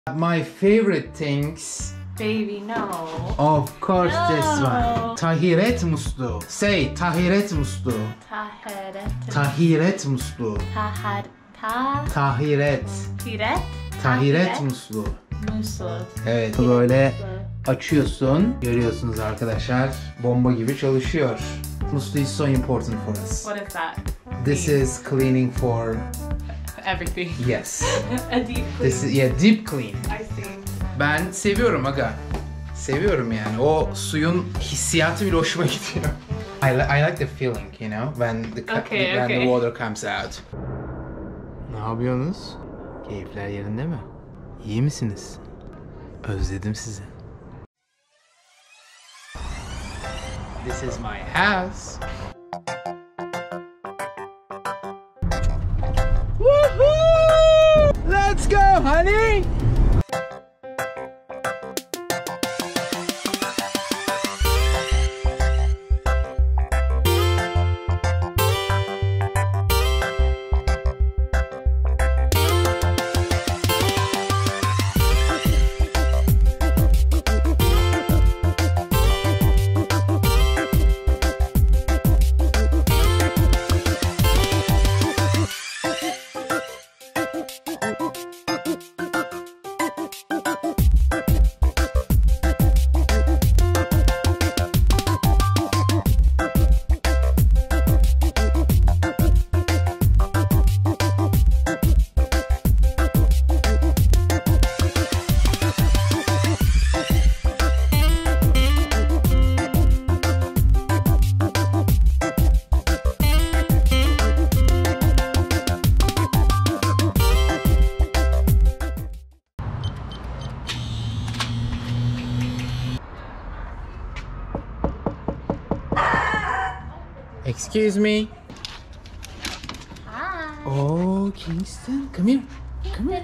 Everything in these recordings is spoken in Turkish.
My favorite things. Baby, no. Of course, No. this one. Tahiret musluğu. Say tahiret musluğu. Tahiret musluğu. Tahiret. Tahiret musluğu. Evet, böyle açıyorsun. Görüyorsunuz arkadaşlar. Bomba gibi çalışıyor. Musluğu is so important for us. What is that? This is cleaning for Everything. yes. A deep clean. This is deep clean. I see. Ben seviyorum aga. Seviyorum yani. O suyun hissiyatı bile hoşuma gidiyor. I like the feeling, you know, when the water comes out. Ne yapıyorsunuz? Keyifler yerinde mi? İyi misiniz? Özledim sizi. This is my house. Woohoo! Let's go, honey! Excuse me. Hi. Oh, Kingston, come here. Come here.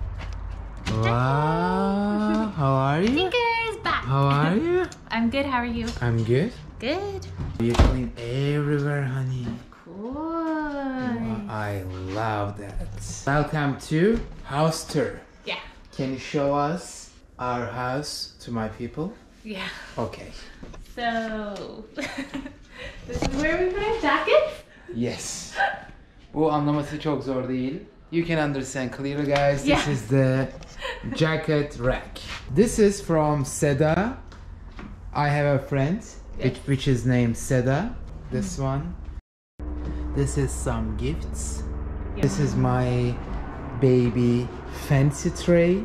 Wow, how are you? Tinker's back. How are you? I'm good. How are you? I'm good. Good. You clean everywhere, honey. Cool. I love that. Welcome to house tour. Yeah. Can you show us our house to my people? Yeah. Okay. So, this is where we put our jackets. Yes. Bu anlaması çok zor değil. You can understand clearly, guys. This Yeah. is the jacket rack. This is from Seda. I have a friend which is named Seda. This one. This is some gifts. This is my baby fancy tray.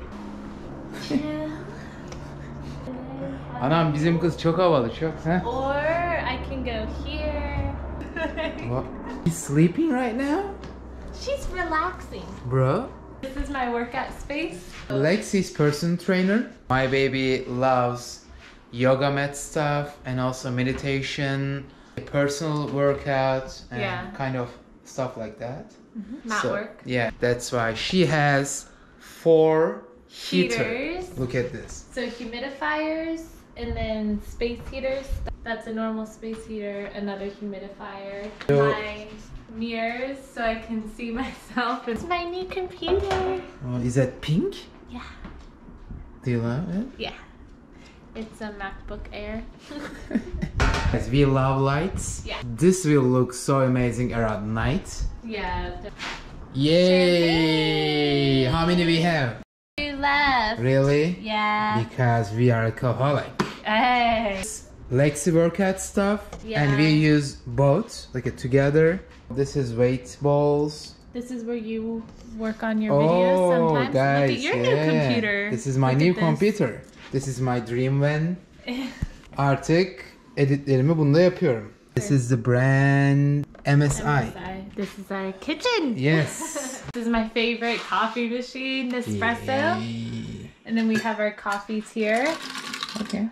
Anam bizim kız çok havalı, çok. Huh? Or I can go here. What? He's sleeping right now? She's relaxing. Bro? This is my workout space. Lexi's personal trainer. My baby loves yoga mat stuff and also meditation, personal workout and kind of stuff like that. Mat work. Yeah, that's why she has 4 heaters. Heaters. Look at this. So humidifiers and then space heaters. That's a normal space heater, another humidifier. So- My mirrors so I can see myself. It's my new computer. Oh, is that pink? Yeah. Do you love it? Yeah. It's a MacBook Air. Guys, we love lights. Yeah. This will look so amazing around night. Yeah. Yay! How many we have? 2 left. Really? Yeah. Because we are alcoholic. Hey. Lexi workout stuff, and we use both like together. This is weight balls. This is where you work on your videos sometimes. Guys, Look at your new computer. This is my Look new at this. computer. This is my dream van. Artık editlerimi bunda yapıyorum. This is the brand MSI. This is our kitchen. Yes. This is my favorite coffee machine, Nespresso. Yay. And then we have our coffees here. Okay.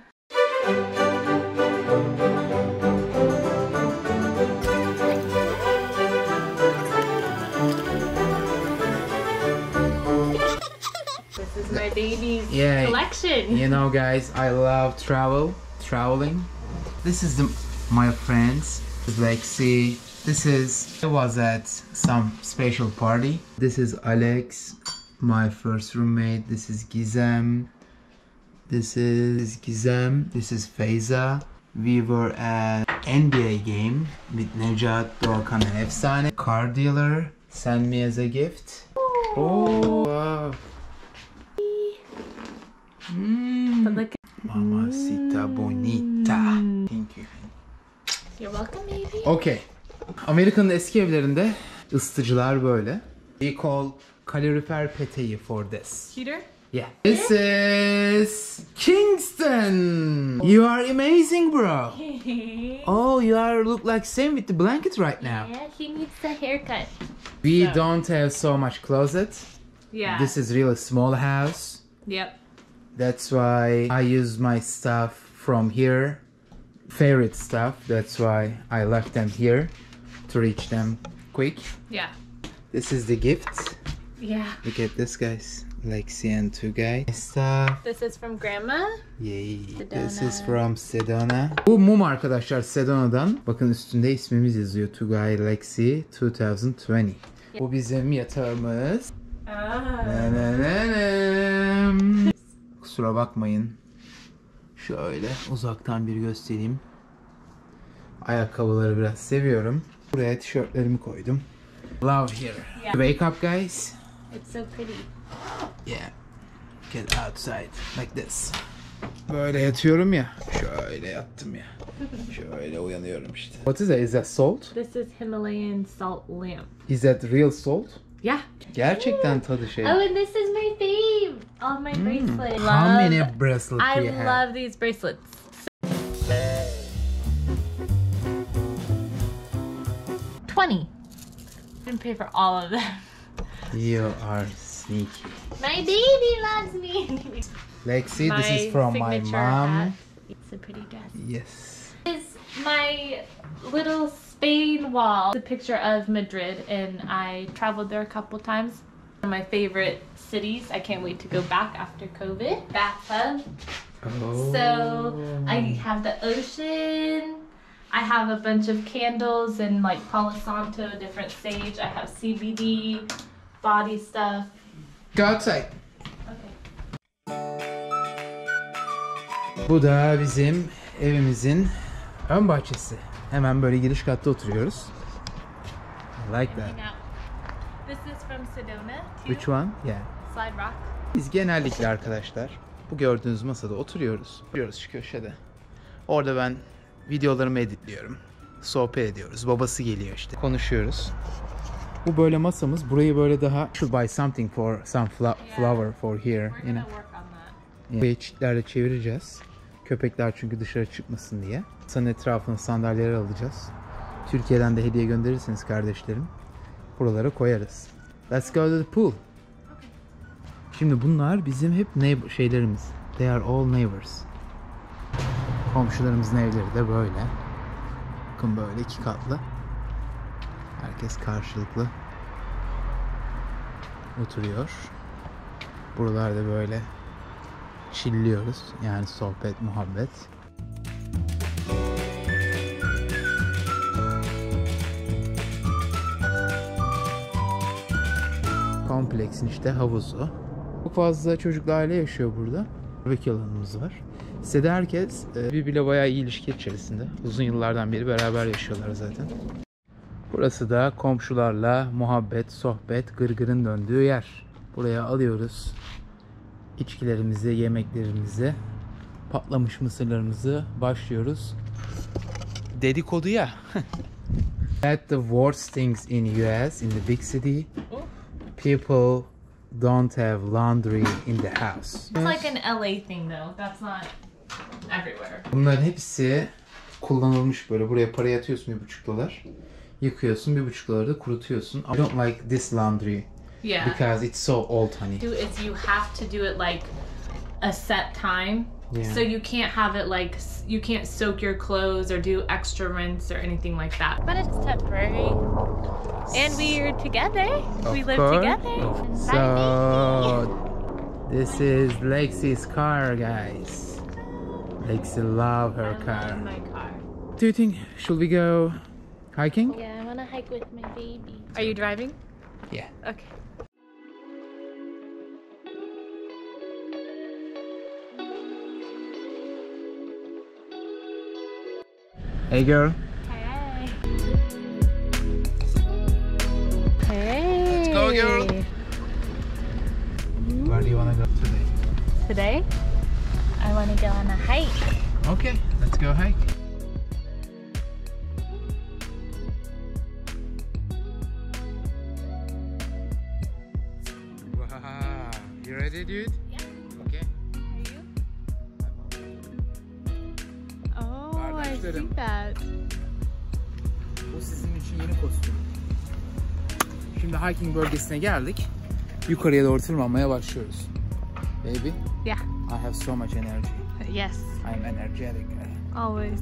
This is my baby's Yeah. collection. You know, guys, I love traveling. This is my friends, Lexi. I was at some special party. This is Alex, my first roommate. This is Gizem. This is Gizem. This is Feyza. We were at NBA game with Necat, Doğukan and Efsane. Car dealer sent me as a gift. Oh, wow. Mamacita bonita. Thank you. You're welcome, baby. Okay. Amerika'nın eski evlerinde ısıtıcılar böyle. We call calorifer peteği for this. Heater? Yeah. This is Kingston. You are amazing, bro. Oh, you are look like same with the blanket right now. Yeah, he needs a haircut. We don't have so much closet. Yeah. This is really small house. Yep. That's why I use my stuff from here. Favorite stuff. That's why I left them here to reach them quick. Yeah. This is the gift. Yeah. Look at this, guys. Lexi and Tugay. Stuff. This is from Grandma. Yay. Sedona. This is from Sedona. Bu mum arkadaşlar Sedona'dan. Bakın üstünde ismimiz yazıyor. Tugay Lexi 2020. Bu bizim yatağımız. Kusura bakmayın. Şöyle uzaktan bir göstereyim. Ayakkabıları biraz seviyorum. Buraya tişörtlerimi koydum. Love here. Yeah. Wake up, guys. It's so pretty. Yeah. Get outside like this. Böyle yatıyorum ya. Şöyle yattım ya. Şöyle uyanıyorum işte. What is that? Is that salt? This is Himalayan salt lamp. Is that real salt? Yeah. Gerçekten tadı şey. Oh, and this is my fave. All my bracelets. How many bracelets do I you have? love these bracelets. 20. Didn't pay for all of them. You are sneaky. My baby loves me. Lexi, this is from my mom. Hat. It's a pretty dress. Yes. This is my little Spain wall. It's a picture of Madrid, and I traveled there a couple times. One of my favorite cities. I can't wait to go back after COVID. Bathtub. Oh. So I have the ocean. I have a bunch of candles and like Palo Santo, different sage. I have CBD, body stuff. Go outside. Okay. Bu da bizim evimizin ön bahçesi. Hemen böyle giriş katta oturuyoruz. I like that. Hang out. This is from Sedona. Too. Which one? Yeah. Slide Rock. Biz genellikle arkadaşlar bu gördüğünüz masada oturuyoruz. Oturuyoruz şu köşede. Orada ben videolarımı editliyorum. Sohbet ediyoruz. Babası geliyor işte. Konuşuyoruz. Bu böyle masamız. Burayı böyle daha should buy something for some flower for here. We're gonna work on that. Burayı çitlerle çevireceğiz. Köpekler çünkü dışarı çıkmasın diye. Masanın etrafına sandalyeler alacağız. Türkiye'den de hediye gönderirseniz kardeşlerim buralara koyarız. Let's go to the pool. Şimdi bunlar bizim hep şeylerimiz. They are all neighbors. Komşularımızın evleri de böyle. Bakın böyle 2 katlı. Herkes karşılıklı oturuyor. Buralarda böyle chilliyoruz. Yani sohbet, muhabbet. Kompleksin işte havuzu. Çok fazla çocuklu aile yaşıyor burada. Barbekü alanımız var. Sitede herkes birbiriyle bayağı iyi ilişki içerisinde. Uzun yıllardan beri beraber yaşıyorlar zaten. Burası da komşularla muhabbet, sohbet, gırgırın döndüğü yer. Buraya alıyoruz içkilerimizi, yemeklerimizi, patlamış mısırlarımızı, başlıyoruz dedikoduya. At the worst things in US, in the big city, people don't have laundry in the house. It's like an LA thing though. That's not everywhere. Bunların hepsi kullanılmış böyle. Buraya para yatıyorsun $1,5. Yıkıyorsun $1,5 da kurutuyorsun. I don't like this laundry. Yeah. Because it's so old, honey. You have to do it like a set time. Yeah. So you can't have it like, you can't soak your clothes or do extra rinse or anything like that. But it's temporary. And we're together. We live together. So, this is Lexi's car, guys. Lexi love her car. I love my car. Do you think, should we go hiking? Yeah, I want to hike with my baby. Are you driving? Yeah. Okay. Hey girl. Hey. Hey. Let's go, girl. Where do you want to go today? Today, I want to go on a hike. Okay, let's go hike. Wow, you ready, dude? Yeah. Okay. Are you? Oh, I see that. Bu sizin için yeni kostüm. Şimdi hiking bölgesine geldik. Yukarıya doğru tırmanmaya başlıyoruz. Baby, Yeah. I have so much energy. Yes. I'm energetic. Always.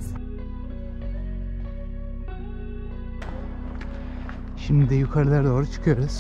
Şimdi de yukarılara doğru çıkıyoruz.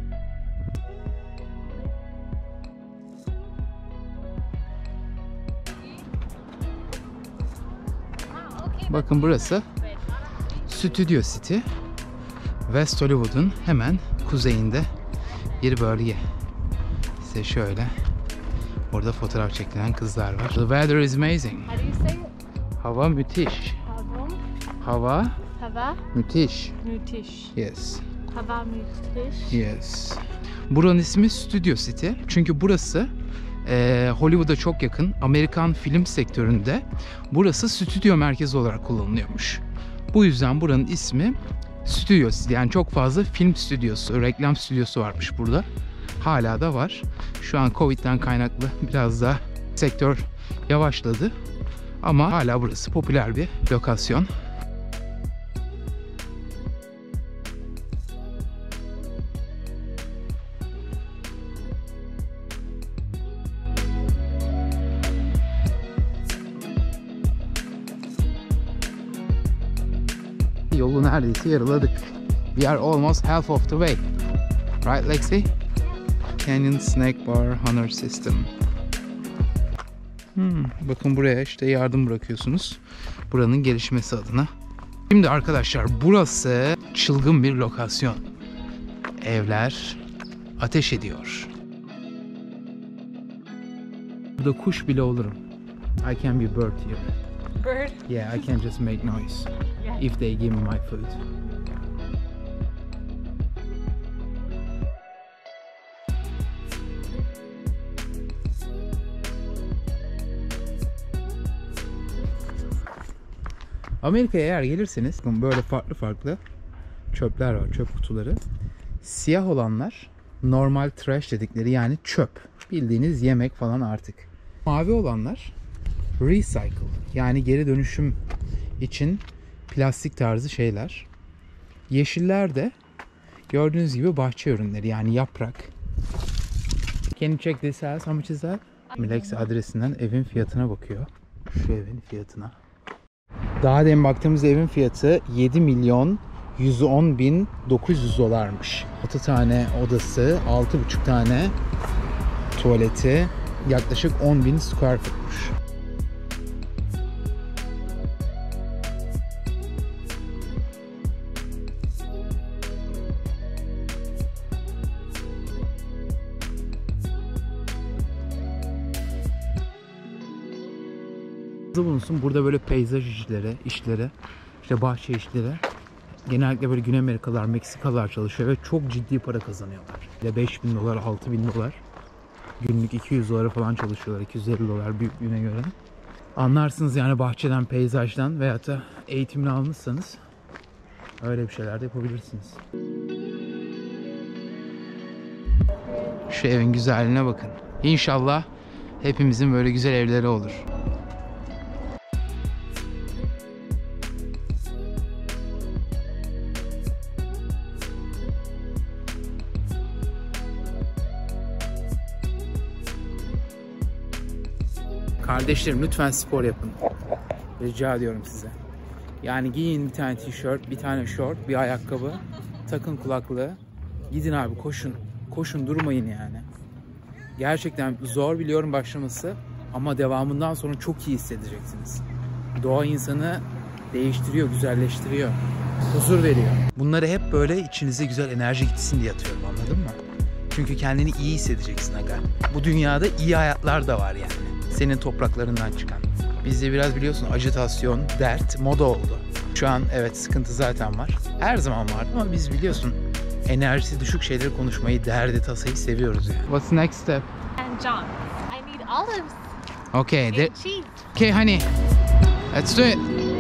Bakın burası Studio City. West Hollywood'un hemen kuzeyinde bir bölge. İşte şöyle. Orada fotoğraf çekilen kızlar var. The weather is amazing. How do you say it? Hava müthiş. Hava Hava müthiş. müthiş. Yes. Hava müthiş. Yes. Buranın ismi Studio City. Çünkü burası Hollywood'a çok yakın. Amerikan film sektöründe burası stüdyo merkezi olarak kullanılıyormuş. Bu yüzden buranın ismi Studio City. Yani çok fazla film stüdyosu, reklam stüdyosu varmış burada. Hala da var. Şu an Covid'den kaynaklı biraz da sektör yavaşladı. Ama hala burası popüler bir lokasyon. Yolu neredeyse yarıladık. We are almost half of the way. Right, Lexi? Canyon Snack Bar Honor System. Bakın buraya işte yardım bırakıyorsunuz. Buranın gelişmesi adına. Şimdi arkadaşlar burası çılgın bir lokasyon. Evler ateş ediyor. Burada kuş bile olurum. I can be bird here. Bird? Yeah, I can just make noise. Yeah. If they give me my food. Amerika'ya eğer gelirseniz böyle farklı çöpler var, çöp kutuları. Siyah olanlar normal trash dedikleri, yani çöp. Bildiğiniz yemek falan artık. Mavi olanlar recycle, yani geri dönüşüm için plastik tarzı şeyler. Yeşiller de gördüğünüz gibi bahçe ürünleri, yani yaprak. Can you check this house? How much is that? Milex adresinden evin fiyatına bakıyor. Şu evin fiyatına. Daha demin baktığımız evin fiyatı 7.110.900 dolarmış. 6 tane odası, 6,5 tane tuvaleti, yaklaşık 10.000 square footmuş. Bulunsun. Burada böyle peyzaj işleri, işte bahçe işleri. Genellikle böyle Güney Amerikalılar, Meksikalılar çalışıyor ve çok ciddi para kazanıyorlar. $5.000, $6.000. Günlük 200 dolara falan çalışıyorlar. 250 dolar büyüklüğüne göre. Anlarsınız yani bahçeden, peyzajdan veyahut da eğitimini almışsanız öyle bir şeyler de yapabilirsiniz. Şu evin güzelliğine bakın. İnşallah hepimizin böyle güzel evleri olur. Kardeşlerim lütfen spor yapın. Rica ediyorum size. Yani giyin bir tane tişört, bir tane şort, bir ayakkabı, takın kulaklığı. Gidin abi, koşun. Koşun, durmayın yani. Gerçekten zor biliyorum başlaması ama devamından sonra çok iyi hissedeceksiniz. Doğa insanı değiştiriyor, güzelleştiriyor. Huzur veriyor. Bunları hep böyle içinize güzel enerji gitsin diye atıyorum, anladın mı? Çünkü kendini iyi hissedeceksin aga. Bu dünyada iyi hayatlar da var yani. Senin topraklarından çıkan. Bizde biraz biliyorsun ajitasyon, dert, moda oldu. Şu an evet sıkıntı zaten var. Her zaman vardı ama biz biliyorsun enerjisi düşük şeyleri konuşmayı, derdi tasayı seviyoruz yani. What's the next step? And John, I need olives Okay, and cheese. okay honey. Let's do it.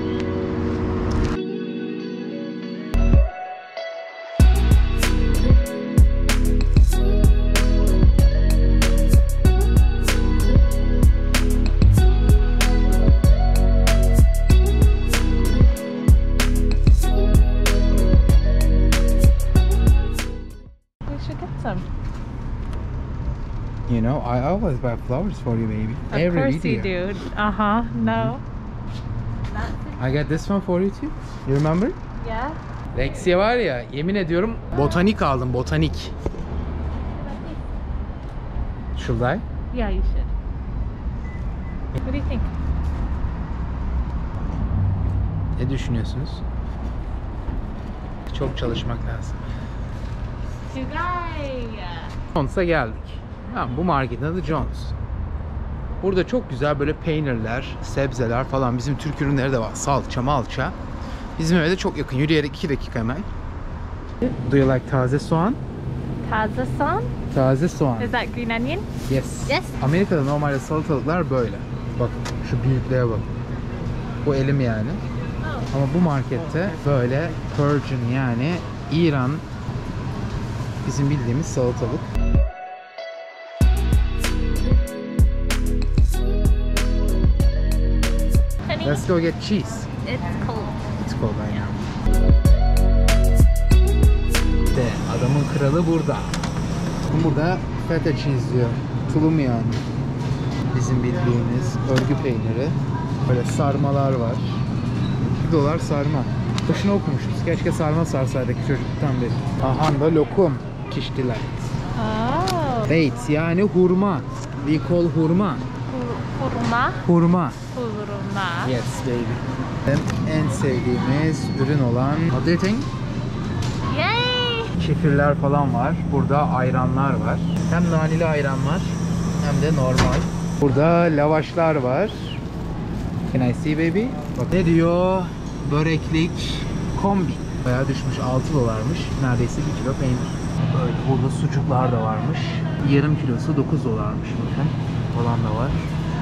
You know, I always buy flowers for you, baby. Of course you do. No. I got this one for you too. You remember? Yeah. Lexia var ya, yemin ediyorum botanik aldım, botanik. Should I? Yeah, you should. What do you think? Ne düşünüyorsunuz? Çok çalışmak lazım. Tugay. Jones'a geldik. Tamam, bu marketin adı Jones. Burada çok güzel böyle peynirler, sebzeler falan, bizim Türk ürünleri de var. Salça, malça. Bizim eve de çok yakın. Yürüyerek 2 dakika hemen. Do you like taze soğan? Taze soğan? Taze soğan. Is that green onion? Yes. Yes. Amerika'da normalde salatalıklar böyle. Bak şu büyüklüğe bak. Bu elim yani. Oh. Ama bu markette böyle Persian yani İran bizim bildiğimiz salatalık. Honey, Let's go get cheese. it's cold. It's cold right now. De adamın kralı burada. Burada feta cheese diyor. Tulum yani. Bizim bildiğimiz örgü peyniri. Böyle sarmalar var. $2 sarma. Boşuna okumuşuz. Keşke sarma sarsaydık çocukluktan beri. Aha da lokum. Kiştiler. Oh. Dates yani hurma. We call hurma. Hurma. Hurma. Hurma. Yes baby. En sevdiğimiz ürün olan Adetting. Yay! Kefirler falan var. Burada ayranlar var. Hem naneli ayran var hem de normal. Burada lavaşlar var. Can I see baby? Bak ne diyor? Böreklik kombi. Bayağı düşmüş, $6'mış. Neredeyse 1 kilo peynir. Böyle burada sucuklar da varmış. Yarım kilosu $9'mış bakın. Olan da var.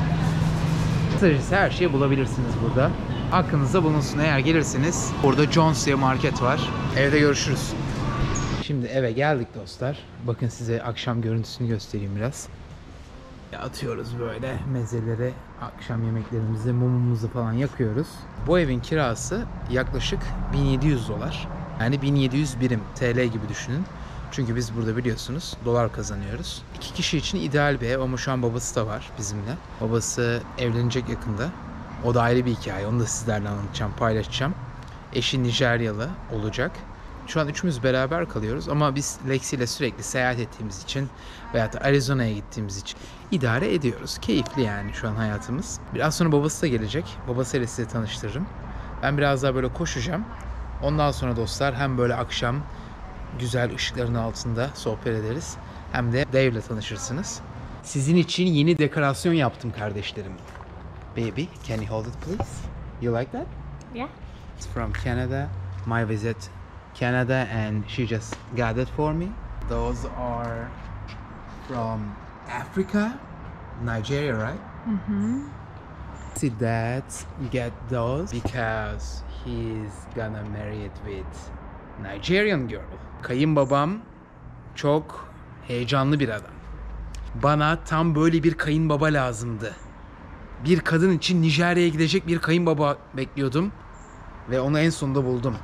Kısacası her şeyi bulabilirsiniz burada. Aklınızda bulunsun, eğer gelirseniz. Burada Jones diye market var. Evde görüşürüz. Şimdi eve geldik dostlar. Bakın size akşam görüntüsünü göstereyim biraz. Atıyoruz böyle mezeleri, akşam yemeklerimizi, mumumuzu falan yakıyoruz. Bu evin kirası yaklaşık $1700. Yani 1700 birim TL gibi düşünün. Çünkü biz burada biliyorsunuz dolar kazanıyoruz. 2 kişi için ideal bir ev ama şu an babası da var bizimle. Babası evlenecek yakında. O da ayrı bir hikaye. Onu da sizlerle anlatacağım, paylaşacağım. Eşi Nijeryalı olacak. Şu an üçümüz beraber kalıyoruz ama biz Lexi ile sürekli seyahat ettiğimiz için veya da Arizona'ya gittiğimiz için idare ediyoruz. Keyifli yani şu an hayatımız. Biraz sonra babası da gelecek. Babasıyla sizi tanıştırırım. Ben biraz daha böyle koşacağım. Ondan sonra dostlar hem böyle akşam güzel ışıkların altında sohbet ederiz. Hem de Dave'le tanışırsınız. Sizin için yeni dekorasyon yaptım kardeşlerim. Baby, can you hold it please? You like that? Yeah. It's from Canada. My visit Canada and she just got it for me. Those are from Africa, Nigeria, right? Mm-hmm. See dad get those because he's gonna marry it with Nigerian girl. Kayınbabam çok heyecanlı bir adam. Bana tam böyle bir kayınbaba lazımdı. Bir kadın için Nijerya'ya gidecek bir kayınbaba bekliyordum ve onu en sonunda buldum.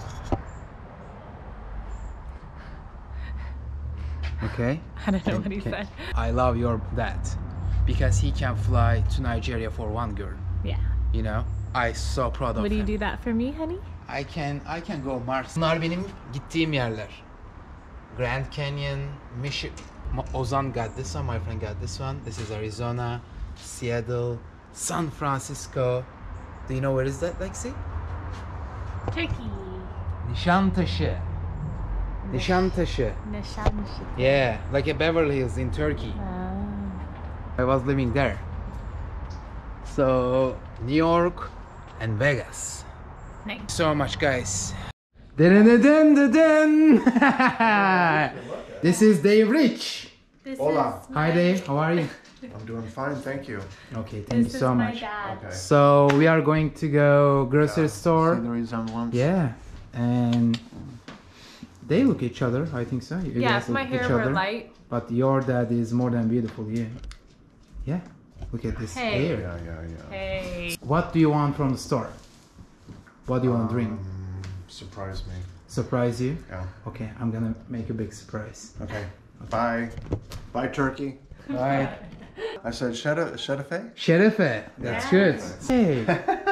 Okay? I don't know what he said. I love your dad because he can fly to Nigeria for one girl. Yeah. You know, I so proud of Would you him. do that for me, honey? I can go Mars. Bunlar benim gittiğim yerler. Grand Canyon, Michigan. Ozan got this one, my friend got this one. This is Arizona, Seattle, San Francisco. Do you know where is that, Lexi? Turkey. Nişantaşı. Nişantaşı. Nişantaşı. Yeah, like a Beverly Hills in Turkey. I was living there. So, New York and Vegas. Nice. So much, guys. Dun-dun-dun-dun-dun. This is Dave Rich. This Hola. is Hi, Dave. How are you? I'm doing fine, thank you. Okay, thank This you is so my much. dad. Okay. So we are going to go grocery See store. the resemblance? Yeah, and they look each other. I think so. You Yeah, guys if my look each hair were other. light. But your dad is more than beautiful. Yeah. Yeah. Look at this Hey. hair. Yeah. Hey. What do you want from the store? What do you want to drink? Surprise me. Surprise you? Yeah. Okay, I'm gonna make a big surprise. Okay. Bye. Bye, turkey. Bye. I said Shedife? Şerefe. That's Yeah. good. Hey.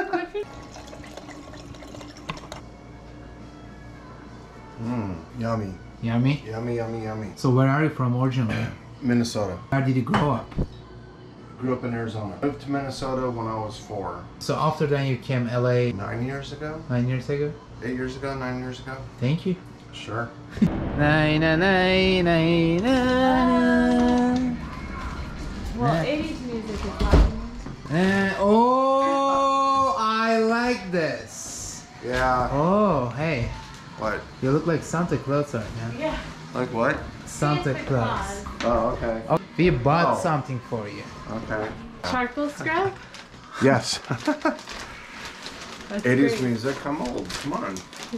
Yummy. Yummy. Yummy. So where are you from originally? Minnesota. Where did you grow up? Grew up in Arizona. Moved to Minnesota when I was 4. So after that you came LA 9 years ago? 9 years ago? 8 years ago? 9 years ago? Thank you. Sure. Nay, nay, nay, nay, nay. Well, Yeah. 80s music is popular. Oh, I like this. Yeah. Oh, hey, What? you look like Santa Claus right now. Yeah. Like what? Santa Claus. Oh, okay. Oh, we bought Oh. something for you. Okay. Charcoal scrub? Yes. That's 80s great. music. I'm old. Come on.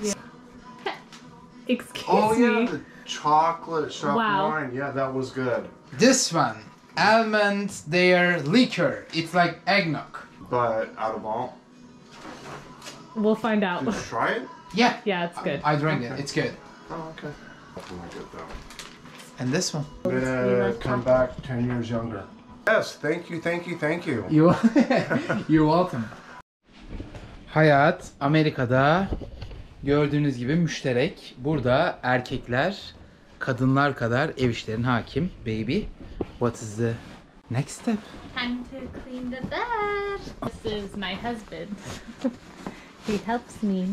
Excuse Oh me. yeah, the chocolate shop Wow. wine. Yeah, that was good. This one, almond their liquor. It's like eggnog. But out of all, We'll find out. did you try it? Yeah, Yeah, it's good. I drank it. Okay. It's good. Oh, okay. Definitely good though. And this one. I'm You gonna like come chocolate? back 10 years younger. Yes, thank you. You, you're welcome. Hayat Amerika'da gördüğünüz gibi müşterek. Burada erkekler kadınlar kadar ev işlerine hakim. Baby, what is the next step? Time to clean the bed. This is my husband. He helps me.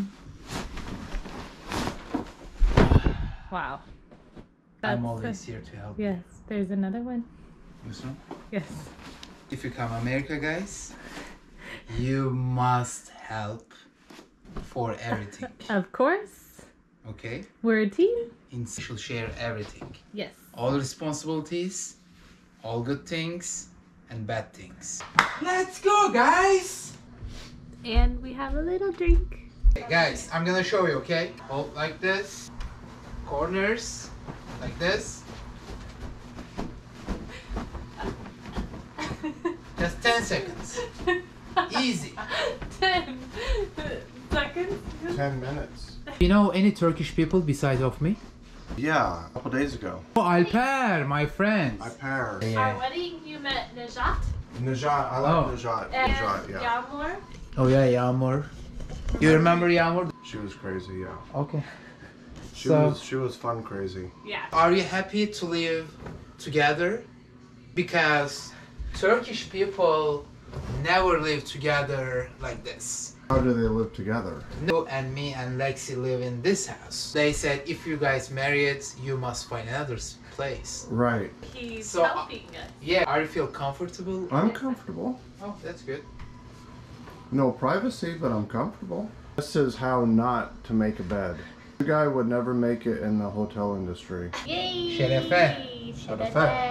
Wow. I'm always here to help. Yes, there's another one. This one? Yes. If you come America, guys, you must help for everything. Of course. Okay? We're a team. She'll share everything. Yes. All responsibilities, all good things, and bad things. Let's go, guys! And we have a little drink. Okay, guys, I'm gonna show you, okay? Hold like this. Corners, like this. Just 10 seconds. Easy. 10 seconds. 10 minutes. You know any Turkish people besides of me? Yeah, a couple days ago. Oh, Alper, my friend. I paired. Our wedding, you met Najat Najat, I like Oh. Najat. and Najat, yeah. Yağmur. Oh yeah, Yağmur. You remember Yağmur? She was crazy, yeah. Okay. She So- was fun crazy. Yeah. Are you happy to live together? Because Turkish people never live together like this. How do they live together? No, and me and Lexi live in this house. They said if you guys married, you must find another place. Right. He's So, helping us. Yeah, are you feel comfortable? I'm comfortable. Oh, that's good. No privacy, but I'm comfortable. This is how not to make a bed. The guy would never make it in the hotel industry. Yay! Şerefe. Şerefe.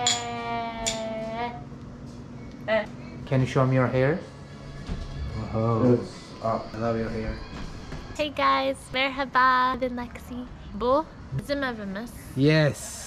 Can you show me your hair? Oh, It's up. I love your hair. Hey guys, merhaba, ben Lexi. Bu bizim evimiz. Yes.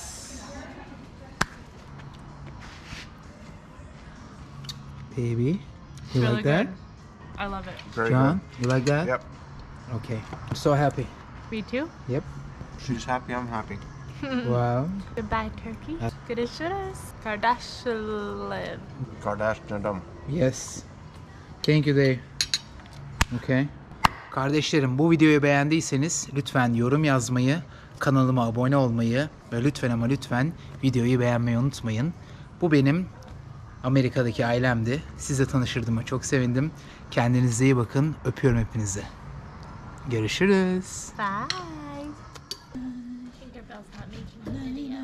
Baby, you Really like that? good. I love it. Very John, you like that? good. Yep. Okay. I'm so happy. Me too. Yep. She's happy, I'm happy. Wow. Goodbye, Turkey. Görüşürüz. Kardeşlerim. Kardashian. Yes. Thank you Dave. Okay. Kardeşlerim, bu videoyu beğendiyseniz lütfen yorum yazmayı, kanalıma abone olmayı ve lütfen ama lütfen videoyu beğenmeyi unutmayın. Bu benim Amerika'daki ailemdi. Sizle tanıştırdığıma çok sevindim. Kendinize iyi bakın. Öpüyorum hepinizi. Görüşürüz. Bye. Tinkerbell's not making a video.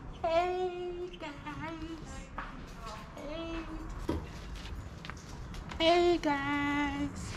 Hey guys. Hey. Hey guys.